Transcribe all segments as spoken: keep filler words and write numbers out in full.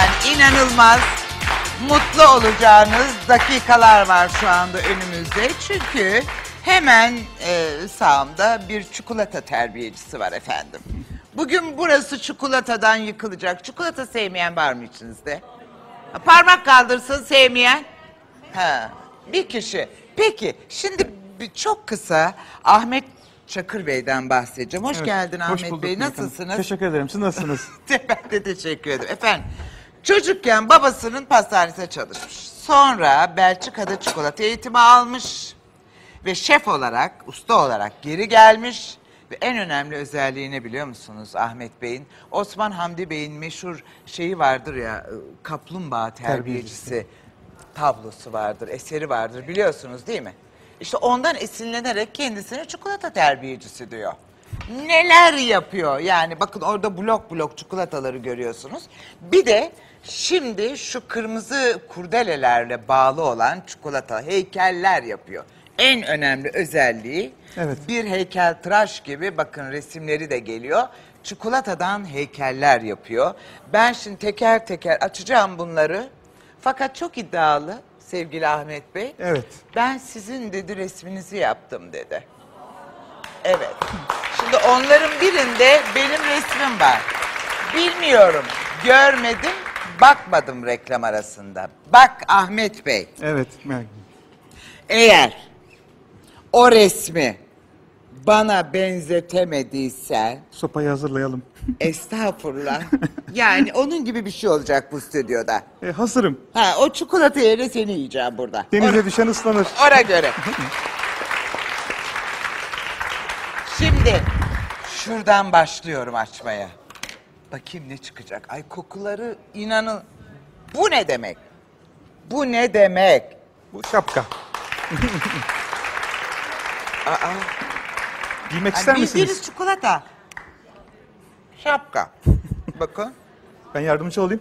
Yani inanılmaz mutlu olacağınız dakikalar var şu anda önümüzde. Çünkü hemen e, sağımda bir çikolata terbiyecisi var efendim. Bugün burası çikolatadan yıkılacak. Çikolata sevmeyen var mı içinizde? Ha, parmak kaldırsın sevmeyen. Ha, bir kişi. Peki şimdi bir- çok kısa Ahmet Çakır Bey'den bahsedeceğim. Hoş Evet, geldin hoş Ahmet bulduk Bey. Melek Hanım. Nasılsınız? Teşekkür ederim. Siz nasılsınız? Ben de teşekkür ederim. Efendim, çocukken babasının pastanesinde çalışmış. Sonra Belçika'da çikolata eğitimi almış. Ve şef olarak, usta olarak geri gelmiş. Ve en önemli özelliği ne biliyor musunuz Ahmet Bey'in? Osman Hamdi Bey'in meşhur şeyi vardır ya, kaplumbağa terbiyecisi tablosu vardır, eseri vardır biliyorsunuz değil mi? İşte ondan esinlenerek kendisine çikolata terbiyecisi diyor. Neler yapıyor yani, bakın orada blok blok çikolataları görüyorsunuz. Bir de şimdi şu kırmızı kurdelelerle bağlı olan çikolata heykeller yapıyor. En önemli özelliği Evet. bir heykeltıraş gibi, bakın resimleri de geliyor. Çikolatadan heykeller yapıyor. Ben şimdi teker teker açacağım bunları. Fakat çok iddialı sevgili Ahmet Bey. Evet. Ben sizin dedi resminizi yaptım dedi. Evet. Şimdi onların birinde benim resmim var. Bilmiyorum, görmedim, bakmadım reklam arasında. Bak Ahmet Bey, Evet. Melek. eğer o resmi bana benzetemediysen, Sopayı hazırlayalım. estağfurullah. Yani onun gibi bir şey olacak bu stüdyoda. E, hazırım. Ha, o çikolata yerine seni yiyeceğim burada. Denize düşen ıslanır. Ona göre. Şimdi şuradan başlıyorum açmaya. Bakayım ne çıkacak. Ay kokuları inanın. Bu ne demek? Bu ne demek? Bu şapka. Aa, Giymek ay, ister bildiğiniz misiniz? çikolata. Şapka. Bakın. Ben yardımcı olayım.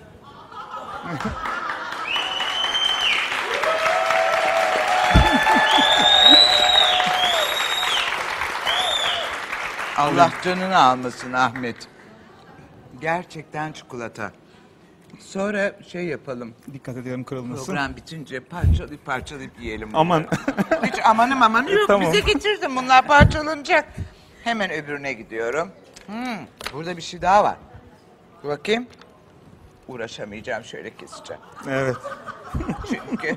Allah canını almasın Ahmet. Gerçekten çikolata. Sonra şey yapalım. Dikkat edelim kırılmasın. Program bitince parçalayıp parçalayıp yiyelim. Aman. Hiç amanım amanı yok. Tamam. Bize getirdim, bunlar parçalanacak. Hemen öbürüne gidiyorum. Hmm, burada bir şey daha var. Dur bakayım. Uğraşamayacağım, şöyle keseceğim. Evet. Çünkü...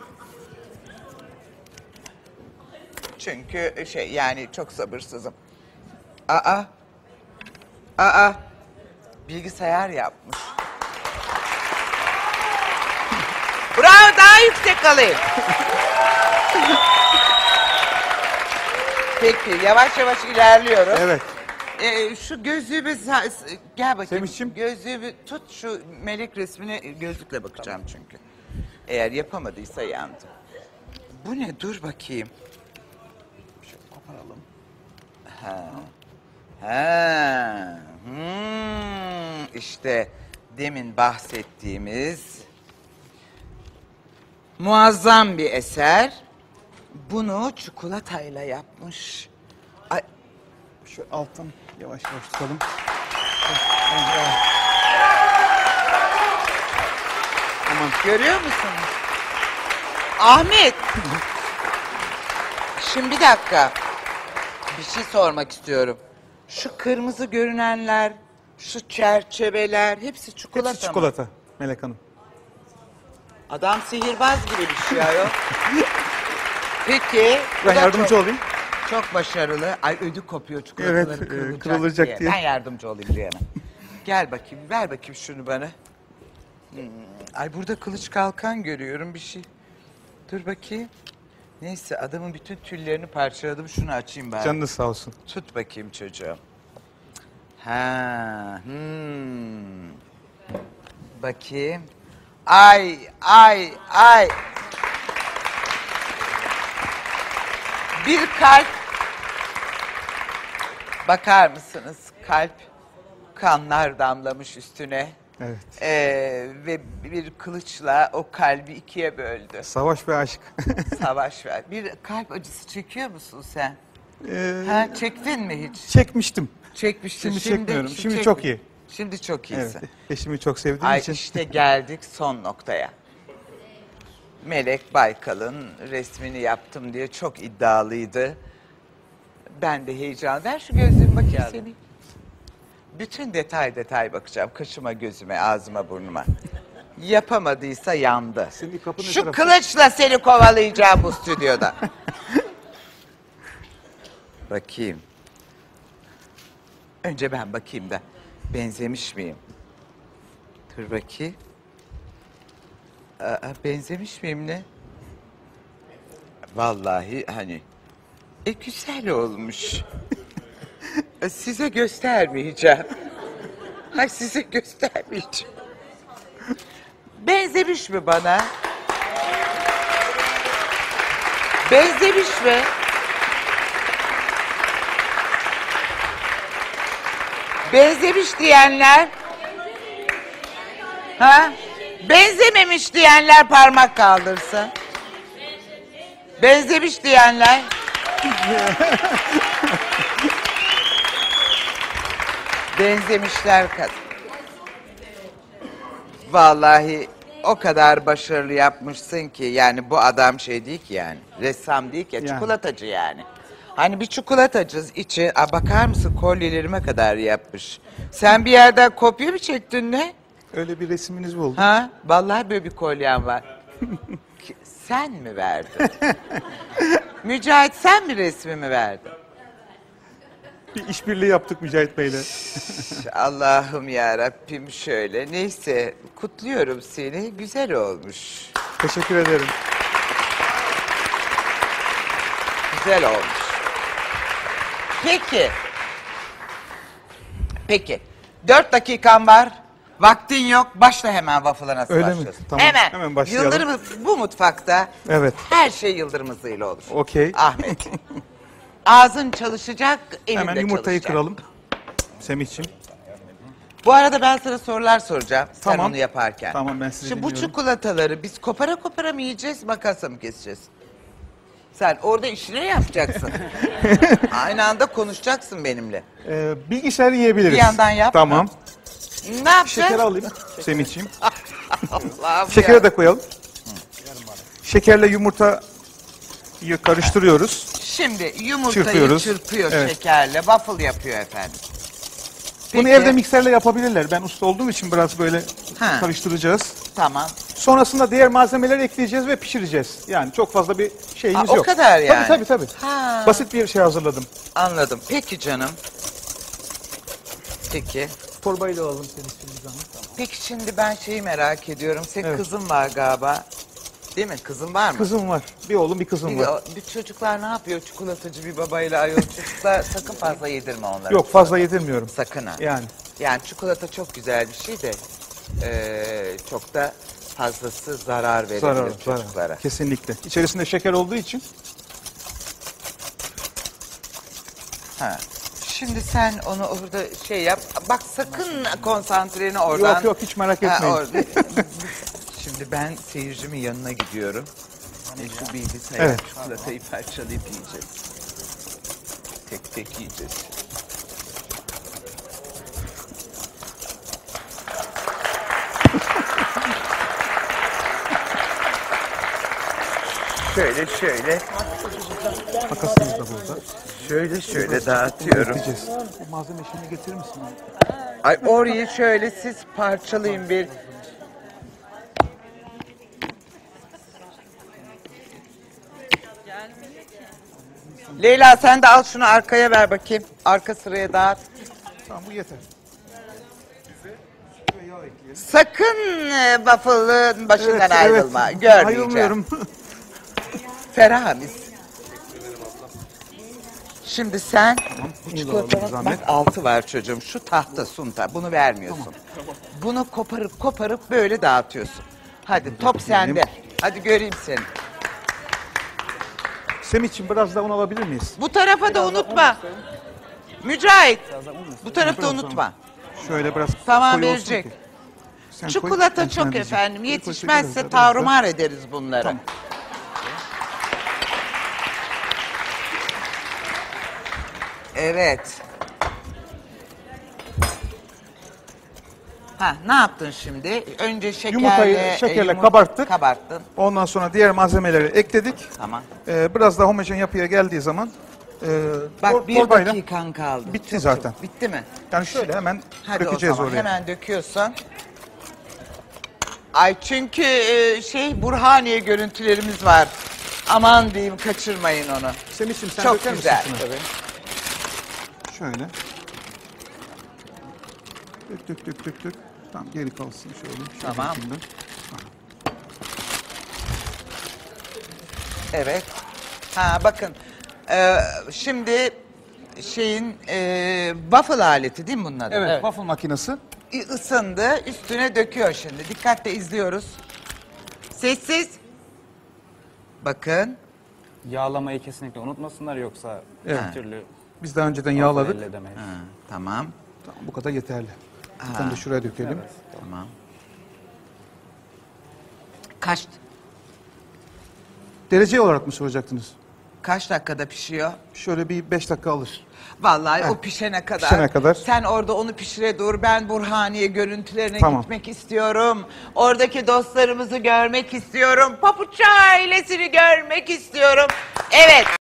Çünkü şey yani çok sabırsızım. Aa. Aa. Bilgisayar yapmış. Bravo, daha yüksek alayım. Peki, yavaş yavaş ilerliyorum. Evet. Ee, şu gözlüğümü sa- s- gel bakayım. Sevinç'cim. Gözlüğümü tut, şu melek resmine gözlükle bakacağım çünkü. Eğer yapamadıysa yandım. Bu ne? Dur bakayım. Şöyle koparalım. Ha. Ha. Hmm. İşte demin bahsettiğimiz muazzam bir eser. Bunu çikolatayla yapmış. Ay, Şu alttan yavaş yavaş tutalım. aman, görüyor musunuz? Ahmet. Şimdi bir dakika. Bir şey sormak istiyorum. Şu kırmızı görünenler, şu çerçeveler hepsi çikolata Hepsi mı? çikolata Melek Hanım. Adam sihirbaz gibi bir şey ayol. Peki. bu Ben da yardımcı çok, olayım. Çok başarılı. Ay ödü kopuyor çikolataları Evet, e, kırılacak, kırılacak diye. diye. Ben yardımcı olayım diyemem. Gel bakayım, ver bakayım şunu bana. Hmm, Ay burada kılıç kalkan görüyorum bir şey. Dur bakayım. Neyse, adamın bütün tüllerini parçaladım. Şunu açayım ben. Canınız sağ olsun. Tut bakayım çocuğum. Ha, hmm. Bakayım. Ay, ay, ay. Bir kalp. Bakar mısınız? Kalp. Kanlar damlamış üstüne. Evet. Ee, ve bir kılıçla o kalbi ikiye böldü. Savaş ve aşk. Savaş ver. Bir kalp acısı çekiyor musun sen? Ee, Ha, çektin mi hiç? Çekmiştim. Çekmiştin. Şimdi, çekmiyorum. Şimdi, çek- çok iyi. Şimdi çok Evet. iyisin. Eşimi çok sevdiğim Ay için. işte geldik son noktaya. Melek Baykal'ın resmini yaptım diye çok iddialıydı. Ben de heyecan. Ver şu gözlüğümü bakayım seni. Bütün detay detay bakacağım. Kaşıma, gözüme, ağzıma, burnuma. Yapamadıysa yandı. Senin kapı ne Şu tarafta? kılıçla seni kovalayacağım bu stüdyoda. Bakayım. Önce ben bakayım da benzemiş miyim? Dur bakayım. Aa, benzemiş miyim ne? Vallahi hani e güzel olmuş. E, size göstermeyeceğim. Hay size göstermeyeceğim. Benzemiş mi bana? Benzemiş mi? Benzemiş diyenler? Ha? Benzememiş diyenler parmak kaldırsın. Benzemiş diyenler? Benzemişler kadın. Vallahi o kadar başarılı yapmışsın ki yani bu adam şey değil ki yani ressam değil ki Yani. çikolatacı yani. Hani bir çikolatacı içi a, bakar mısın kolyelerime kadar yapmış. Sen bir yerden kopya mı çektin ne? Öyle bir resminiz mi oldu? Ha? Vallahi böyle bir kolyem var. Ki- Sen mi verdin? Mücahit sen mi resmimi verdin? Bir işbirliği yaptık Mücahit Bey'le. Allah'ım ya Rabbim şöyle. Neyse kutluyorum seni. Güzel olmuş. Teşekkür ederim. Güzel olmuş. Peki. Peki. Dört dakikan var. Vaktin yok. Başla hemen waffle'a nasıl Öyle mi? başlıyorsun? Tamam, Hemen. hemen başlayalım. Yıldırım bu mutfakta. Evet. Her şey yıldırım hızıyla olur. Okey. Ahmet. Ağzın çalışacak, elin Hemen de yumurtayı çalışacak. kıralım. Semih'ciğim. Bu arada ben sana sorular soracağım. Sen Tamam. onu yaparken. Tamam, ben sizi Şimdi bu dinliyorum. çikolataları biz kopara kopara mı yiyeceğiz, makasla mı keseceğiz? Sen orada işini yapacaksın. Aynı anda konuşacaksın benimle. Ee, bilgisayar yiyebiliriz. Bir yandan yap. Tamam. Ne yapacağız? Şeker alayım Semih'ciğim. Allah'ım Şekeri ya. de koyalım. Şekerle yumurtayı karıştırıyoruz. Şimdi yumurtayı Çırpıyoruz. çırpıyor Evet. şekerle. Waffle yapıyor efendim. Bunu Peki, evde mikserle yapabilirler. Ben usta olduğum için biraz böyle Ha. karıştıracağız. Tamam. Sonrasında diğer malzemeleri ekleyeceğiz ve pişireceğiz. Yani çok fazla bir şeyimiz Ha, o yok. kadar yani. Tabii tabii tabii. Ha. Basit bir şey hazırladım. Anladım. Peki canım. Peki. Torbayı da alalım senin için bir zahmet. Peki şimdi ben şeyi merak ediyorum. Senin Evet. kızın var galiba. Değil mi? Kızın var mı? Kızım var. Bir oğlum bir kızım Bir, var. o- bir çocuklar ne yapıyor? Çikolatacı bir babayla ayol çocuklar sakın fazla yedirme onları. Yok fazla yedirmiyorum. Sakın ha. Yani. Yani çikolata çok güzel bir şey de eee, çok da fazlası zarar verebilir Zarar, çocuklara. zarar. Kesinlikle. İçerisinde şeker olduğu için. Ha. Şimdi sen onu orada şey yap. Bak sakın konsantreni oradan. Yok yok hiç merak Ha, etmeyin. orada. Şimdi ben seyircimin yanına gidiyorum. E, şu bilgisayar Evet. çikolatayı parçalayıp yiyeceğiz. Tek tek yiyeceğiz. Şöyle şöyle, Makasımız da burada. şöyle şöyle dağıtıyorum. Bekleyeceğiz. Bu malzeme işini getirir misin? Ay orayı şöyle siz parçalayın bir. Leyla sen de al şunu arkaya ver bakayım. Arka sıraya dağıt. Tamam bu yeter. Sakın e, waffle'ın başından Evet, ayrılma. evet. Görmeyeceğim. Ayrılmıyorum. Ferahamiz. Şimdi sen bu bunu da alalım çikolatanın zahmet. bak altı var çocuğum. Şu tahta sunta bunu vermiyorsun. Bunu koparıp koparıp böyle dağıtıyorsun. Hadi top sende. Hadi göreyim seni. Semih'ciğim biraz da un alabilir miyiz? Bu tarafa da unutma. Mücahit. Bu tarafta Biraz unutma. Şöyle biraz Tamam, koyu olsun verecek. ki. Sen koy, Çikolata ben çok sana diyeceğim. efendim. Koy, koy, koy, Yetişmezse biraz da, biraz da. tarumar ederiz bunları. Tamam. Evet. Ha, ne yaptın şimdi? Önce şekerle, Yumurtayı şekerle yumurta- kabarttık. Kabarttın. Ondan sonra diğer malzemeleri ekledik. Tamam. Ee, biraz daha homojen yapıya geldiği zaman e, Bak tor- bir torbayla- dakikan kaldı. Bitti Çok zaten. çabuk. Bitti mi? Yani şöyle hemen Hadi dökeceğiz o zaman oraya. hemen döküyorsun. Ay çünkü e, şey Burhaniye görüntülerimiz var. Aman diyeyim kaçırmayın onu. Semih'cim sen Çok döker misin güzel. şunu? Tabii. Şöyle. Dök dök dök dök dök. Tamam geri kalsın şöyle. Şöyle Tamam. şekilde. Evet. Ha bakın. e, şimdi şeyin e, waffle aleti değil mi bunun adı? Evet, Evet. waffle makinesi. I- ısındı. Üstüne döküyor şimdi. Dikkatle izliyoruz. Sessiz. Bakın. Yağlamayı kesinlikle unutmasınlar yoksa Evet. bir türlü Biz daha önceden yağladık. elde edemeyiz. Ha, tamam. Tamam, bu kadar yeterli. Bir Ha. tane de şuraya dökelim. Evet. Tamam. Kaç Derece olarak mı soracaktınız? kaç dakikada pişiyor? Şöyle bir beş dakika alır. Vallahi Heh. o pişene kadar. Pişene kadar. Sen orada onu pişire dur. Ben Burhaniye görüntülerine Tamam. gitmek istiyorum. Oradaki dostlarımızı görmek istiyorum. Papuç ailesini görmek istiyorum. Evet.